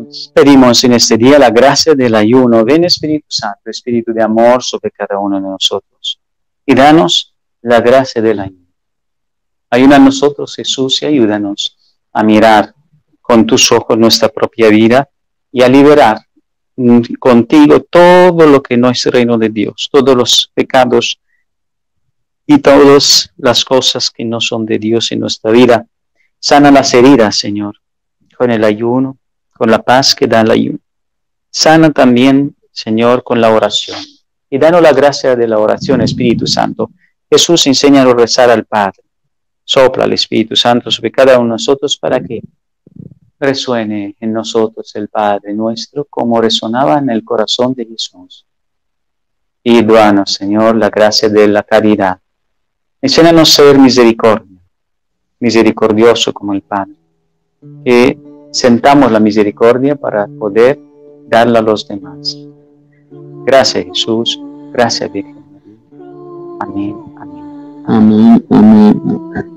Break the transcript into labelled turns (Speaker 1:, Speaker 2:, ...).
Speaker 1: Pedimos en este día la gracia del ayuno. Ven Espíritu Santo, Espíritu de amor sobre cada uno de nosotros. Y danos la gracia del ayuno. Ayuda a nosotros, Jesús, y ayúdanos a mirar con tus ojos nuestra propia vida y a liberar contigo todo lo que no es reino de Dios, todos los pecados y todas las cosas que no son de Dios en nuestra vida. Sana las heridas, Señor, con el ayuno, con la paz que da el ayuno. Sana también, Señor, con la oración. Y danos la gracia de la oración, Espíritu Santo. Jesús, enséñanos a rezar al Padre. Sopla el Espíritu Santo sobre cada uno de nosotros para que resuene en nosotros el Padre nuestro como resonaba en el corazón de Jesús. Y danos, Señor, la gracia de la caridad. Enséñanos a ser misericordioso como el Padre. Que sentamos la misericordia para poder darla a los demás. Gracias, Jesús. Gracias, Virgen María. Amén. Amén.
Speaker 2: Amén. Amén.